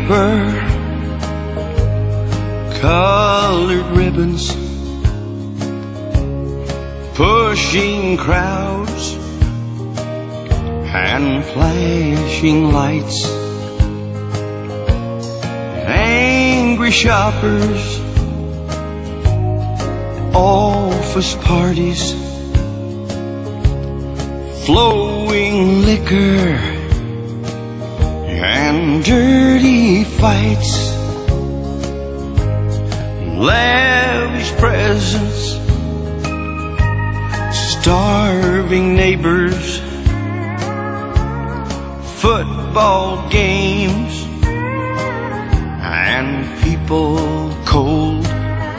paper, colored ribbons, pushing crowds and flashing lights, angry shoppers, office parties, flowing liquor and dirty fights, lavish presents, starving neighbors, football games, and people cold.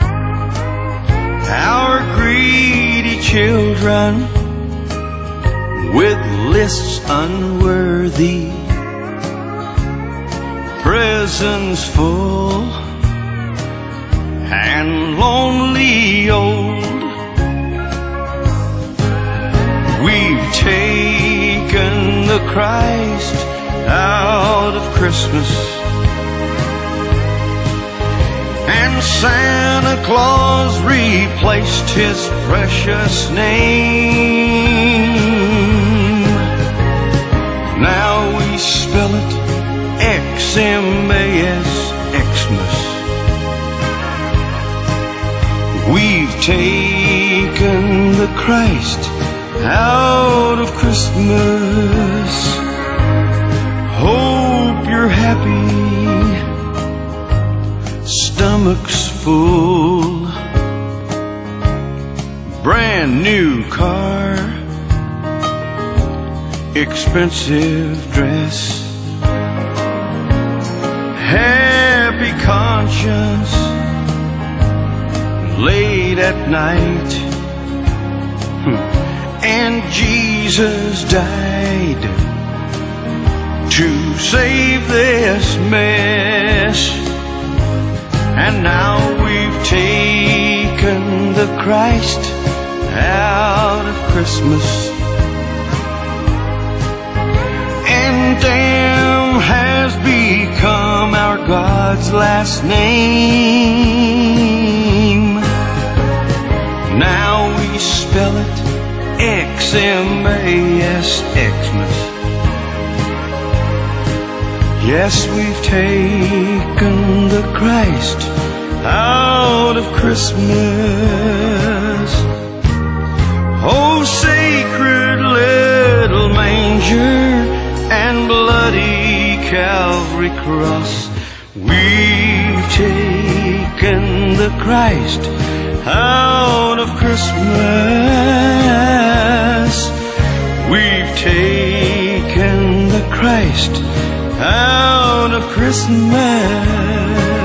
Our greedy children with lists unworthy, prisons full and lonely old. We've taken the Christ out of Christmas, and Santa Claus replaced his precious name. Now we spell it X-M-A-S, Xmas. We've taken the Christ out of Christmas. Hope you're happy, stomachs full, brand new car, expensive dress, happy conscience, late at night, and Jesus died to save this mess. And now we've taken the Christ out of Christmas, and damn has become our God's last name. Now we spell it X-M-A-S, Xmas. Yes, we've taken the Christ out of Christmas. Oh, sacred little manger and bloody Calvary cross, we've taken the Christ out of Christmas. We've taken the Christ out of Christmas.